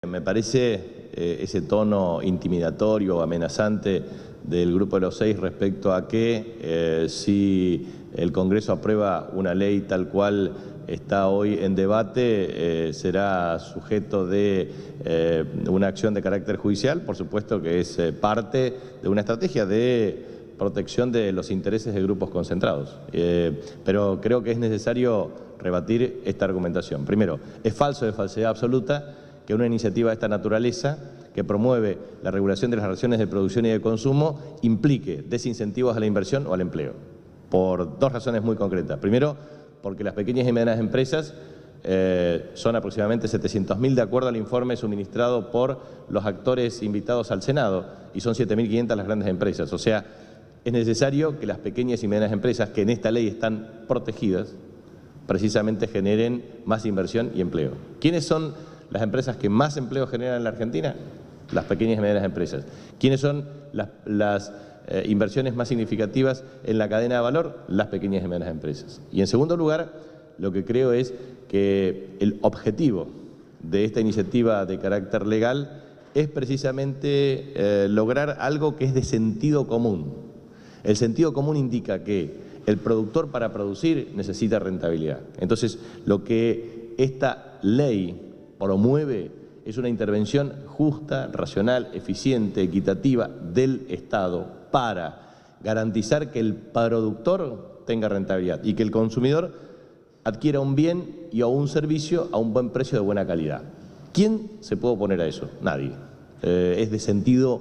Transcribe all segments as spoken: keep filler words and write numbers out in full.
Me parece eh, ese tono intimidatorio, amenazante del Grupo de los Seis respecto a que eh, si el Congreso aprueba una ley tal cual está hoy en debate, eh, será sujeto de eh, una acción de carácter judicial. Por supuesto que es eh, parte de una estrategia de protección de los intereses de grupos concentrados. Eh, pero creo que es necesario rebatir esta argumentación. Primero, es falso de falsedad absoluta que una iniciativa de esta naturaleza, que promueve la regulación de las relaciones de producción y de consumo, implique desincentivos a la inversión o al empleo, por dos razones muy concretas. Primero, porque las pequeñas y medianas empresas eh, son aproximadamente setecientos mil de acuerdo al informe suministrado por los actores invitados al Senado, y son siete mil quinientas las grandes empresas. O sea, es necesario que las pequeñas y medianas empresas, que en esta ley están protegidas, precisamente generen más inversión y empleo. ¿Quiénes son las empresas que más empleo generan en la Argentina? Las pequeñas y medianas empresas. ¿Quiénes son las, las eh, inversiones más significativas en la cadena de valor? Las pequeñas y medianas empresas. Y en segundo lugar, lo que creo es que el objetivo de esta iniciativa de carácter legal es precisamente eh, lograr algo que es de sentido común. El sentido común indica que el productor, para producir, necesita rentabilidad. Entonces, lo que esta ley promueve es una intervención justa, racional, eficiente, equitativa del Estado para garantizar que el productor tenga rentabilidad y que el consumidor adquiera un bien y o un servicio a un buen precio de buena calidad. ¿Quién se puede oponer a eso? Nadie. Eh, es de sentido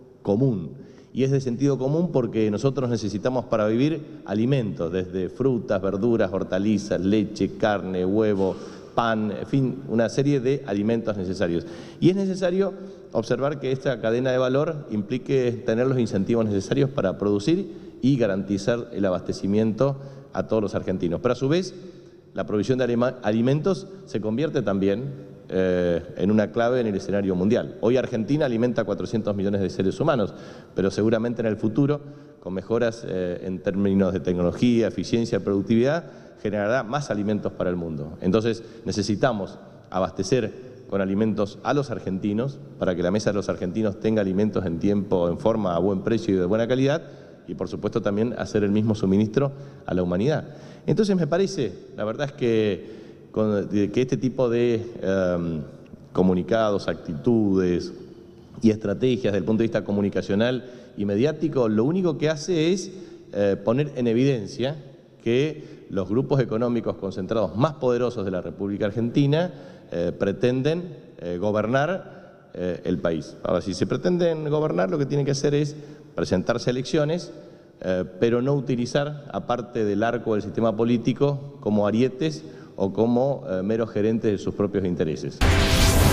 común. Y es de sentido común porque nosotros necesitamos para vivir alimentos, desde frutas, verduras, hortalizas, leche, carne, huevo, pan, en fin, una serie de alimentos necesarios. Y es necesario observar que esta cadena de valor implique tener los incentivos necesarios para producir y garantizar el abastecimiento a todos los argentinos. Pero a su vez, la provisión de alimentos se convierte también eh, en una clave en el escenario mundial. Hoy Argentina alimenta a cuatrocientos millones de seres humanos, pero seguramente en el futuro, con mejoras eh, en términos de tecnología, eficiencia, productividad, generará más alimentos para el mundo. Entonces necesitamos abastecer con alimentos a los argentinos para que la mesa de los argentinos tenga alimentos en tiempo, en forma, a buen precio y de buena calidad, y por supuesto también hacer el mismo suministro a la humanidad. Entonces me parece, la verdad es que, con, que este tipo de um, comunicados, actitudes y estrategias desde el punto de vista comunicacional y mediático, lo único que hace es eh, poner en evidencia que los grupos económicos concentrados más poderosos de la República Argentina eh, pretenden eh, gobernar eh, el país. Ahora, si se pretenden gobernar, lo que tienen que hacer es presentarse a elecciones, eh, pero no utilizar, aparte del arco del sistema político, como arietes o como eh, meros gerentes de sus propios intereses.